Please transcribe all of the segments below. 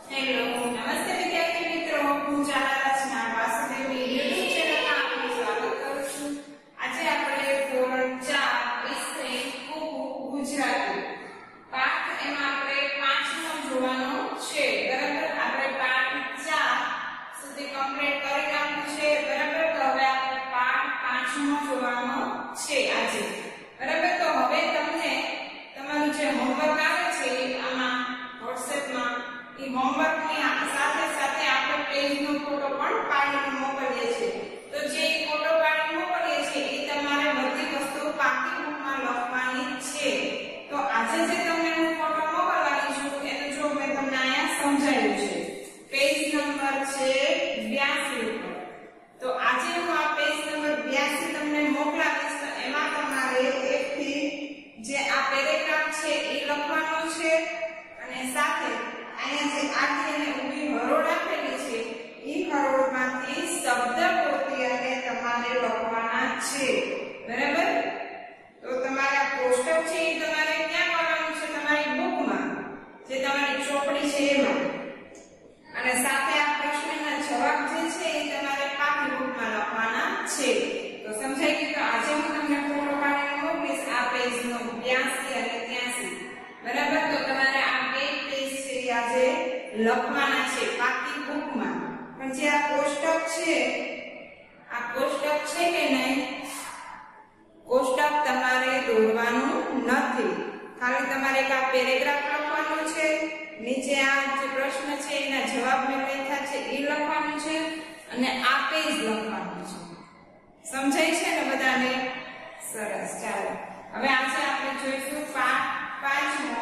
Hello નમસ્તે વિદ્યાર્થી મિત્રો, હું ચાલારચના વાસુદેવની YouTube ચેનલમાં આપનું સ્વાગત કરું છું। આજે આપણે ધોરણ 4 વિષય ગુજરાતી પાઠ એમાં આપણે 5નો જોવાનો છે, બરાબર। આપણે પાઠ 4 સુધી કમ્પ્લીટ કરી નાખ્યું છે, બરાબર। તો હવે આપણે પાઠ 5નો જોવાનો છે આજે, બરાબર। તો હવે તમને તમારું જે હોમવર્ક આવે છે આમાં WhatsApp-માં એ હોમવર્ક ની સાથે સાથે આપણે પેજનો ફોટો પણ પાડીને મોકલીએ છીએ। તો જે ફોટો પાડીને મોકલીએ છીએ એ તમારે બધી વસ્તુઓ પાકી બુકમાં લખવાની છે। તો આજે જે તમને હું ફોટો મોકલવાની છું એનું જો મેં તમને અહીંયા સમજાવ્યું છે, પેજ નંબર છે 82 ઉપર। તો આજે હું આ પેજ નંબર 82 તમને મોકલાવીશ, તો એમાં તમારે એકથી જે આ પેરેગ્રાફ છે એ લખવાનો છે અને સાથે અહીંયા જે આડી અને ઊભી હરોળ આપેલી છે એ હરોળમાંથી શબ્દ ગોતી અને તમારે લખવાના છે, બરાબર। તો તમારે આ કોષ્ટક છે એ તમારે ક્યાં કરવાનું છે? તમારી બુકમાં, જે તમારી ચોપડી છે એમાં, અને સાથે આ પ્રશ્નના જવાબ જે છે એ તમારે પાકી બુકમાં લખવાના છે। તો સમજાઈ ગયું? તો આજે હું તમને ફોટો પાડીને મોકલીશ આ પેજનો 82 અને 83, બરાબર। તો તમારે આ બે પેજ છે આજે લખવાના છે પાકી બુકમાં, પણ જે આ કોષ્ટક છે, આ કોષ્ટક છે કે નહીં, કોષ્ટક તમારે દોરવાનું નથી, ખાલી તમારે એક આ પેરેગ્રાફ લખવાનો છે, નીચે આ જે પ્રશ્ન છે એના જવાબ મેં લખ્યા છે એ લખવાનું છે અને આ પેજ લખવાનું છે। સમજાય છે ને બધાને? સરસ, ચાલો હવે આજે આપણે જોઈશું પાઠ 5નો,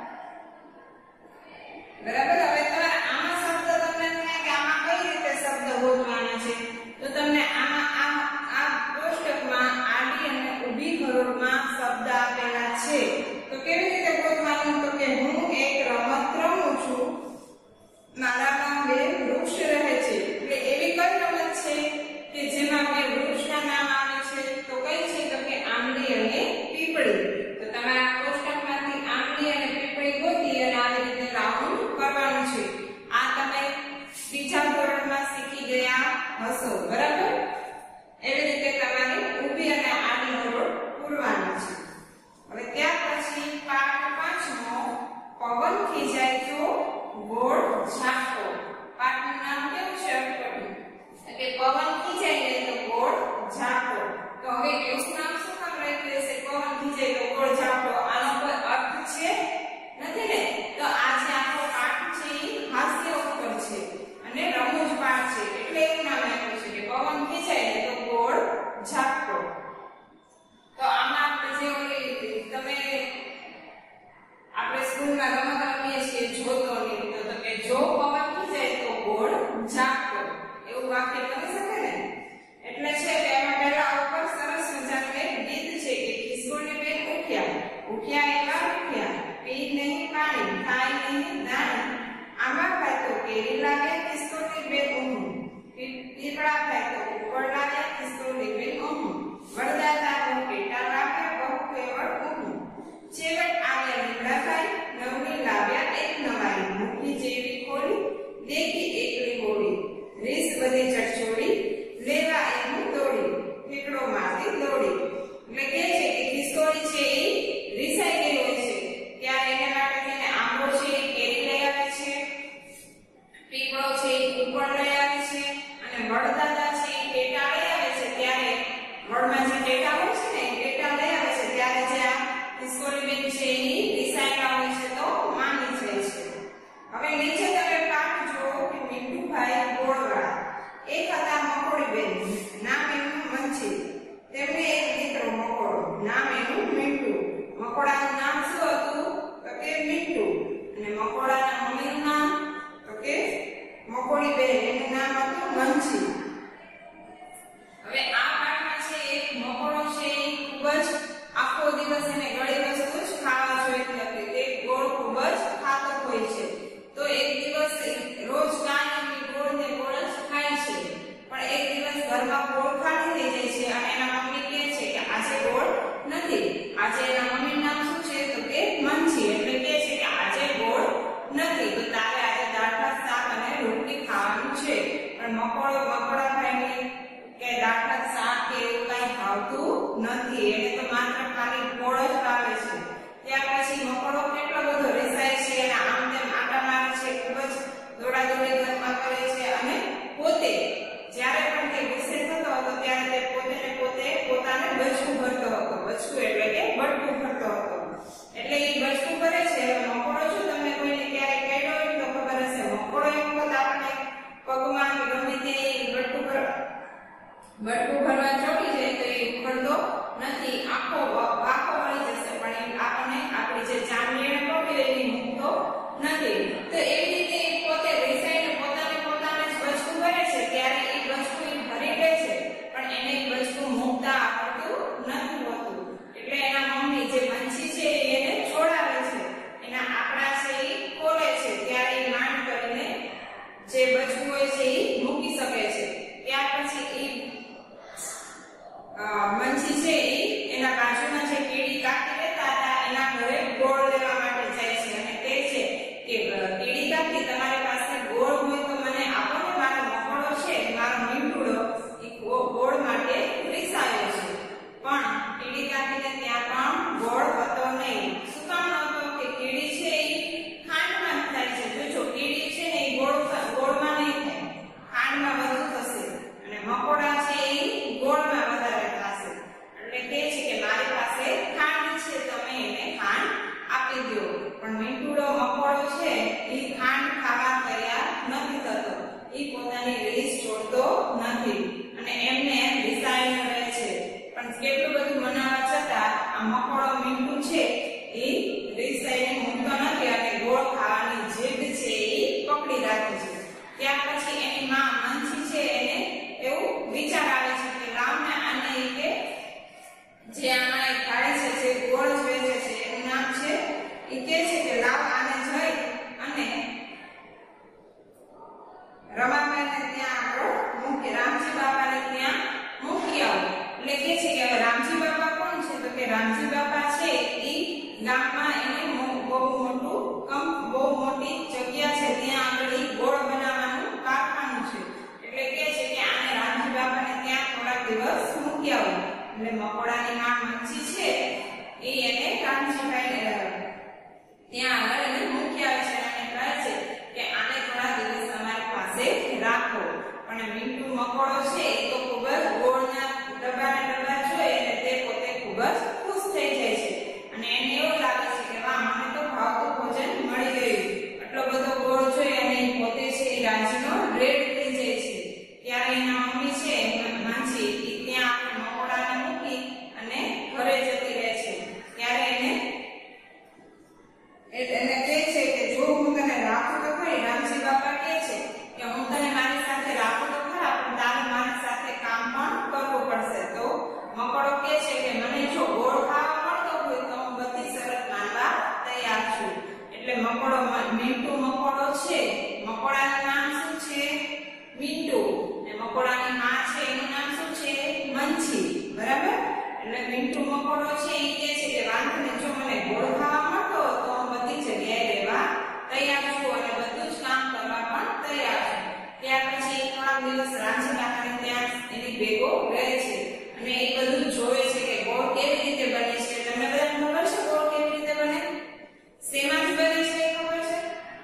બરાબર। હવે તમારે આમાં શબ્દ તમને થાય કે આમાં કઈ રીતે શબ્દ ગોતવાના છે, તો તમને આમાં આ કોષ્ટકમાં આડી અને ઊભી હરોળમાં શબ્દ આપેલા છે। તો કેવી રીતે ગોતવાનું? તો કે હું એક રમત રમું છું, મારામાં 2 વૃક્ષ રહે છે। એટલે એવી કઈ રમત છે કે જેમાં 2 વૃક્ષના નામ આવે છે? તો કઈ છે? તો કે આંબલી અને પીપળી। તો તમારે આ કોષ્ટકમાંથી આંબલી અને પીપળી ગોતી અને આવી રીતે રાઉન્ડ કરવાનું છે। આ તમે બીજા ધોરણમાં શીખી ગયા હશો, બરાબર। એવી રીતે તમારે ઊભી અને આડી હરોળ પૂરવાની છે। હવે ત્યાર પછી પાઠ 5નો પવન ખીજાય તો ગોળ ઝાપટો। પાઠનું નામ કેવું છે? કે પવન ખીજાય તો ગોળ ઝાપટો। તો હવે એવું નામ શું કામ રાખ્યું છે? પવન ખીજાય તો ગોળ ઝાપટો, આનો કોઈ અર્થ છે? નથી ને? તો આ જે આખો પાઠ છે એ હાસ્ય ઉપર છે અને રમૂજ પાઠ છે, એટલે એવું નામ આપ્યું છે કે પવન ખીજાય તો ગોળ ઝાપટો। તો આમાં આપણે જે તમે આપણે સ્કૂલમાં રમત રમીએ છીએ જોતોની, તો કે જો પવન ખીજાય તો ગોળ ઝાપટો, એવું વાક્ય કરી શકે ને? એટલે છે કે એમાં પહેલા ઉપર સરસ મજાનું એક ગીત છે કે ખિસકોલી બેન ઉઠ્યા, ઉઠ્યા એવા ઉઠ્યા, પી નહીં પાણી, ખાય નહીં દાણી, આંબા ખાય તો કેરી લાગે ખિસકોલી બેન ઊંઘ, પીપળા ખાય તો ઉપર લાગે ખિસકોલી બેન ઊંઘ, વરદાતા નું પેટા રાખે બહુ કેવળ ઊંઘ, છેવટ આવ્યા લીમડા ખાઈ, નવની લાવ્યા એક નવાઈ, મુઠ્ઠી જેવી ખોલી, દેખી એકલી હોળી, રીસ બધી ચડચોડી, લેવા એનું દોડી, ઠેકડો મારતી દોડી। એટલે કે છે કે ખિસકોલી છે એ રીસાઈ ગઈ હોય છે, ત્યારે એને માટે થઈને આંબો છે એ કેરી લઈ આવે છે, પીપળો છે એ ઉપર લઈ આવે છે, અને વડદાદા છે એ પેટા લઈ આવે છે, ત્યારે વડમાં જે પેટા હોય છે ને એ પેટા લઈ આવે છે, ત્યારે જે આ ખિસકોલી બેન છે એ રીસાયેલા હોય છે તો માની જાય છે। હવે નીચે તમે પાઠ જુઓ કે મીઠુભાઈ ગોળવાળા એક હતા મકોડી બેન, નામ એનું મંછી, તેમને એક દીકરો મકોડો, નામ એનું મીઠું। મકોડાનું નામ શું હતું? તો કે મીઠું, અને મકોડાના મમ્મીનું નામ તો કે મકોડી બેન, એનું નામ હતું મંછી। હવે આ પાઠમાં છે એક મકોડો છે એ ખૂબ જ આખો દિવસ એને ગળી વસ્તુ જ ખાવા જોઈતી હતી, તે ગોળ ખૂબ જ ખાતો હોય છે। તો એક દિવસ રોજ કાંઈ ગોળ ને ગોળ જ ખાય છે, પણ એક દિવસ ઘરમાં ગોળ ખાલી થઈ જાય છે અને એના મમ્મી કહે છે કે આજે ગોળ નથી। આજે એના મમ્મીનું નામ શું છે? તો કે મંછી, એટલે કહે છે કે આજે ગોળ નથી, તો તારે આજે દાળ ભાત મકોડાભાઈને કે દાળ શાક કે એવું કઈ ભાવતું નથી, એને તો માત્ર ખાલી ગોળ જ ભાવે છે. ત્યાર પછી મકોડો કેટલો બધો રેસાય છે અને આમ તેમ આટા મારે છે, ખૂબ જ દોડાદોડી ઘરમાં કરે છે અને પોતે જ્યારે પણ તે ગુસ્સે થતો હતો ત્યારે તે પોતે ને પોતે પોતાને બચકું ભરતો હતો. બચકું એટલે કે બટકું ભરતો હતો. એટલે એ બચકું કરે છે. મકોડો જો તમને કોઈને ક્યારેક કહ્યો હોય તો ખબર હશે, મકોડો એક વખત આપણે પગમાં કે ગમે તે બટકું ભરવા ચોટી જાય તો એ ઉખડતો નથી, આખો વાંકો વળી જશે, પણ એ આપણને આપણી જે ચામડીને પકડી એની મૂકતો નથી. તો એવી રીતે પોતે રેસાઈને પોતાને જ બચકું ભરે છે. ત્યારે એ બચકું ભરી લે છે, પણ એને બચકું મૂકતા આવડતું નથી હોતું. એટલે એના મમ્મી જે મંછી છે એને છોડાવે છે, એના આંકડા છે એ ખોલે છે, ત્યારે એ માંડ કરીને જે બચકું હોય છે એ મૂકી શકે છે. ત્યાર પછી મંછી છે એના બાજુમાં જે કીડી કાકી રહેતા હતા એના ઘરે ગોળ લેવા માટે જાય છે અને કહે છે કે કીડી કાકી તમારી પાસે ગોળ હોય તો મને આપો ને, મારો મકોડો છે, મારો મીંડુડો એ ગોળ માટે રીસાયો છે. પણ કીડી કાકીને ત્યાં પણ ગોળ હતો નહીં. શું કામ નહોતો? કે કીડી છે એ ખાંડમાં થાય છે. જોજો, કીડી છે ને એ ગોળમાં નહીં થાય, ખાંડમાં વધુ થશે, અને મકોડા છે એ ગોળમાં વધારે થશે. એટલે કહે છે કે મારી પાસે ખાંડ છે, તમે એને ખાંડ આપી દો. પણ મીંડુડો મકોડો છે એ ખાંડ ખાવા તૈયાર નથી થતો, એ પોતાની રીસ છોડતો નથી અને એમને એમ રીસાઈને રહે છે. પણ કેટલું બધું મનાવવા છતાં આ મકોડો મીંડું છે એ રીસાઈને મૂકતો નથી અને ગોળ ખાવાની જીદ છે એ પકડી રાખે છે. ત્યાર પછી એની માં મંછી છે એને એવું વિચાર આવે છે કે લાવને આને કે જે આમાં એક ખાય છે, જે ગોળ વેચે છે એનું નામ છે, એ કહે છે કે લાવ આને જઈ અને રમાબેનને ત્યાં આપણો મૂકી, રામજી બાપાને ત્યાં મૂકી આવો. એટલે કહે છે કે હવે રામજી બાપા કોણ છે? તો કે રામજી બાપા છે એ ગામમાં એને બહુ મોટી જગ્યા છે, ત્યાં આગળ ગોળ બનાવવાનું કારખાનું છે. એટલે કહે છે કે આને રામજી બાપાને ત્યાં થોડા દિવસ મૂકી આવો. એટલે મકોડાની માં મંછી છે એ એને રામજીભાઈ ત્યાં આગળ એને મૂકી આવે છે અને કહે છે કે આને થોડા દિવસ તમારી પાસે રાખો. પણ મીંડું મકોડો છે એ તો ખૂબ જ ગોળના ડબ્બા જોઈ અને તે પોતે ખૂબ જ ખુશ થઈ જાય છે અને એને એવું લાગે છે કે વાહ, મને તો ભાવતું ભોજન મળી ગયું. આટલો બધો ગોળ જોઈ અને પોતે છે એ રાજીનો રેડ થઈ જાય છે. ત્યારે એના મમ્મી છે માંછી ત્યાં મકોડાને મૂકી અને ઘરે જતી રહે છે. ત્યારે એને કહે છે કે જો હું તને રાખું તો ખરી, રામજી બાપા કહે છે કે હું તને મારી સાથે રાખું તો ખરા, પણ તારે મારી સાથે કામ પણ કરવું પડશે. તો મકોડો કહે છે કે મને જો ગોળ ખાવા મળતો હોય તો હું બધી શરત માનવા તૈયાર છું. એટલે મકોડો મીંડું મકોડો છે, મકોડાનું નામ શું છે? મીંડું. અને મકોડાની માં છે એનું નામ શું છે? મંછી. બરાબર? એટલે મીંડું મકોડો છે એ કહે છે કે વાંધો નહીં, જો મને ગોળ ખાવા મળતો તો હું બધી જગ્યાએ રહેવા તૈયાર છું અને બધું જ કામ કરવા પણ તૈયાર છું. ત્યાર પછી થોડા દિવસ રામજી બાપાને ત્યાં એની ભેગો રહે છે અને એ બધું જોવે છે કે ગોળ કેવી રીતે બને છે. તમને બધાને ખબર છે ગોળ કેવી રીતે બને? શેમાંથી બને છે ખબર છે?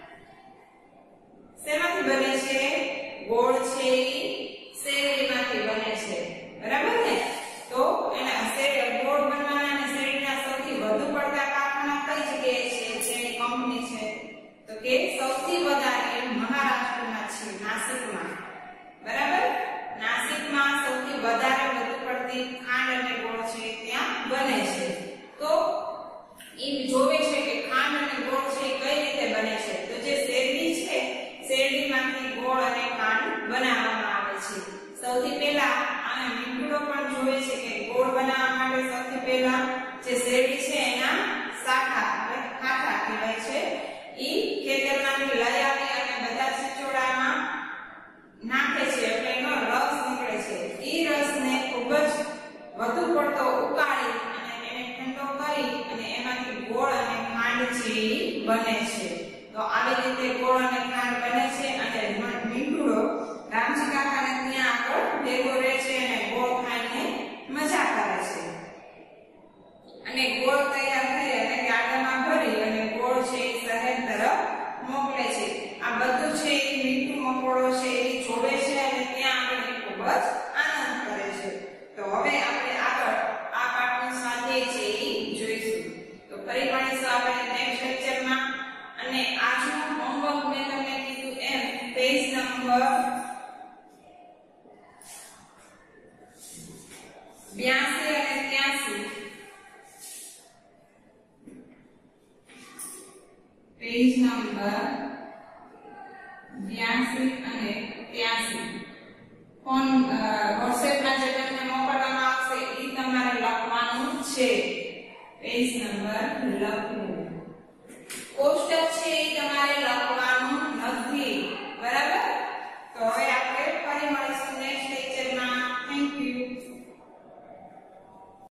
શેમાંથી બને છે? ગોળ છે એ શેરડીમાંથી બને છે. બરાબર ને? તો એના ગોળ બનવાના અને શેરડીના સૌથી વધુ પડતા કારખાના કઈ જગ્યાએ છે? જેની કંપની છે તો કે સૌથી વધારે મહારાષ્ટ્રમાં છે, નાસિકમાં. બરાબર? નાસિકમાં સૌથી વધારે વધુ પડતી ખાંડ અને ગોળ છે ત્યાં બને છે. તો એ જોવે છે કે ખાંડ અને ગોળ છે કઈ રીતે બને છે. તો જે શેરડી છે, શેરડીમાંથી ગોળ અને ખાંડ બનાવવામાં આવે છે. સૌથી પહેલા આ મીંડુડો પણ જોવે છે કે ગોળ બનાવવા માટે સૌથી પહેલા જે શેરડી છે એના ખાખા કહેવાય છે, ઈ ખેતરમાંથી લઈ આવી અને બધા ચીચોડામાં નાખે છે એટલે એનો રસ નીકળે છે. ઈ રસને ખૂબ જ વધુ પડતો ઉકાળી અને એને ઠંડો કરી અને એમાંથી ગોળ અને ખાંડ છે ઈ બને છે. તો આવી રીતે ગોળ અને ખાંડ બને છે અને મીંડુડો રામજી કાકા બધું છે એ મીઠું મકોડો છે એ જોવે છે અને ત્યાં આપણે ખૂબ જ આનંદ કરે છે. તો હવે આપણે આગળ આ પાઠનું સ્વાધ્યાય છે એ જોઈશું. તો ફરી મળીશું આપણે નેક્સ્ટ લેક્ચરમાં. અને આજનું હોમવર્ક મેં તમને કીધું એમ પેજ નંબર 82 અને 83 પેજ નંબર 82 અને 83 ફોન WhatsApp માં જે તમને મોકલવામાં આવશે એ તમારે લખવાનું છે. પેજ નંબર લખવું